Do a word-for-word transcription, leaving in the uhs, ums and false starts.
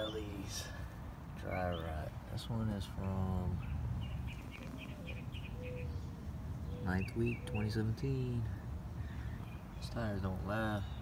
of these. Dry rot. This one is from ninth week, twenty seventeen. These tires don't last.